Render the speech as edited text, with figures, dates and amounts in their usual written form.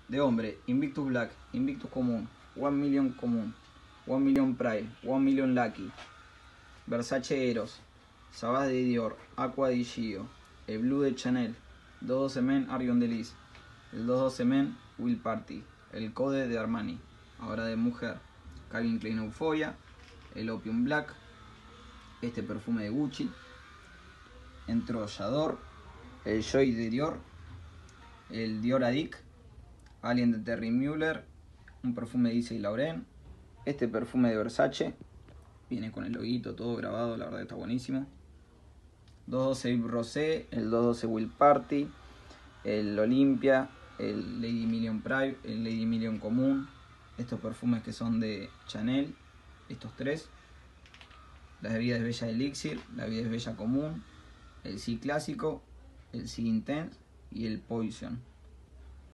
De hombre, Invictus Black, Invictus común, 1 Million común, 1 Million Prime, 1 Million Lucky, Versace Eros, Savage de Dior, Aqua di Gio, el Blue de Chanel, 212 Men Arion Delis, el 212 Men Will Party, el Code de Armani, ahora de mujer, Calvin Klein Euphoria, el Opium Black, este perfume de Gucci, entró J'adore, el Joy de Dior, el Dior Addict, Alien de Terry Muller, un perfume de Yves Saint Laurent, este perfume de Versace, viene con el loguito todo grabado, la verdad que está buenísimo. 212 Yves Rosé, el 212 Will Party, el Olympia, el Lady Million Prime, el Lady Million común, estos perfumes que son de Chanel, estos tres. La vida es bella Elixir, la vida es bella común, el Sí clásico, el Sí intense y el Poison.